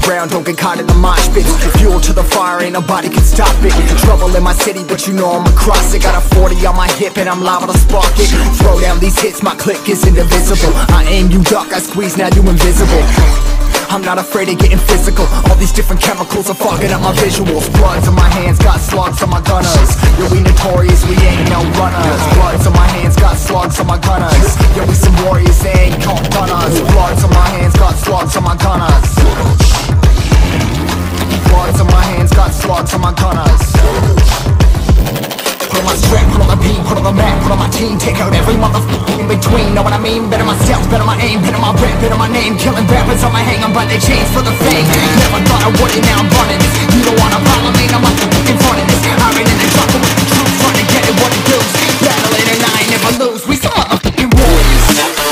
ground, don't get caught in the mosh pits. Fuel to the fire, ain't nobody can stop it. Trouble in my city, but you know I'm across it. Got a 40 on my hip and I'm liable to spark it. Throw down these hits, my click is indivisible. I aim, you duck, I squeeze, now you invisible. I'm not afraid of getting physical. All these different chemicals are fogging up my visuals. Bloods on my hands, got slugs on my gunners. Yo, we notorious, we ain't no runners. Bloods on my hands, got slugs on my gunners. Yo, we some warriors, they ain't called gunners. Bloods on my hands, got slugs on my gunners. Bloods on my hands, got slugs on my gunners. Put on my strap, put on the beat, put on the map, put on my team. Take out every motherfucker in between. Know what I mean? Better myself, better my aim, better my rap, better my name. Killing rappers on my hang, I'm by their chains for the fame. Never thought I would it, now I'm running this. You don't wanna follow me, I'm up in front of this. I ran in the jungle with the truth, trying to get it what it does. Battling and I ain't never lose, we some motherfucking warriors.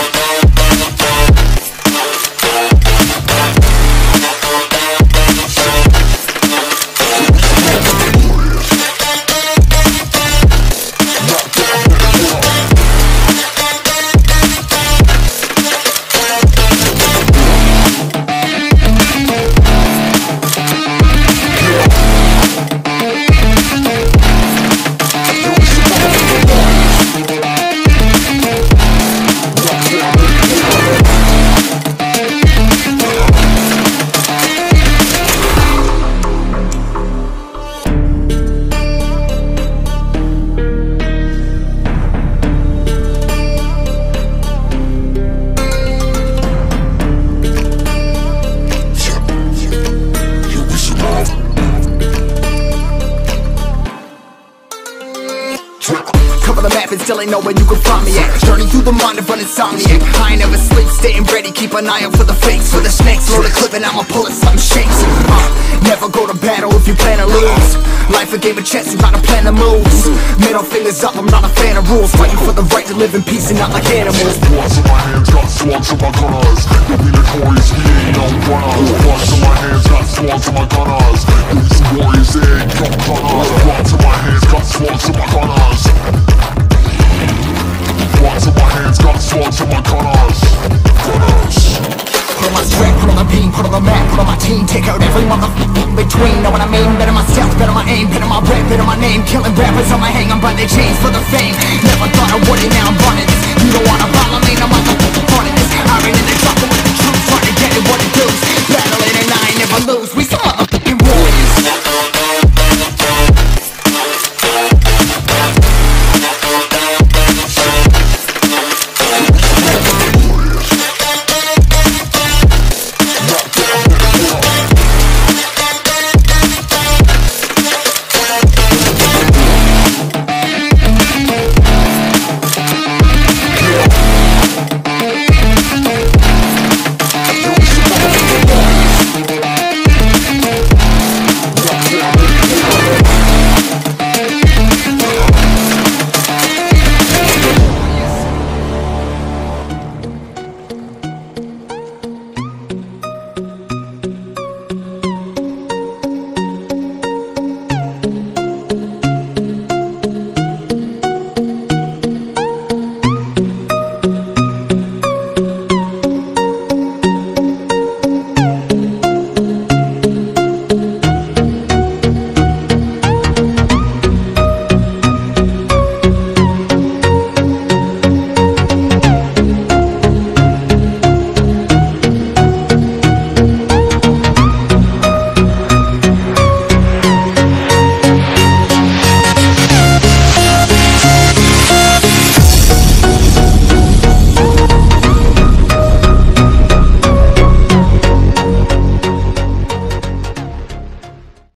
Cover the map and still ain't know where you can find me at. Journey through the mind of an insomniac. I ain't never sleep, staying ready, keep an eye out for the fakes. For the snakes, load a clip and I'ma pull it, something shakes. Never go to battle if you plan to lose. Life a game of chess, you gotta plan the moves. Middle fingers up, I'm not a fan of rules. Fighting for the right to live in peace and not like animals. Bloods in my hands, got slugs on my gunners. You'll be notorious, we ain't no runners. Bloods in my hands, got slugs on my gunners. You'll be some warriors, they ain't no gunners. Bloods in my hands, got slugs on my gunners. Bloods in my hands, got slugs on my gunners. Put on my strap, put on the beam, put on the map, put on my team. Take out every motherfucker in between. Know what I mean? Better myself, better my aim, better my rap, better my name. Killing rappers on my hang, I'm by their chains for the fame. Never thought I would it, now I'm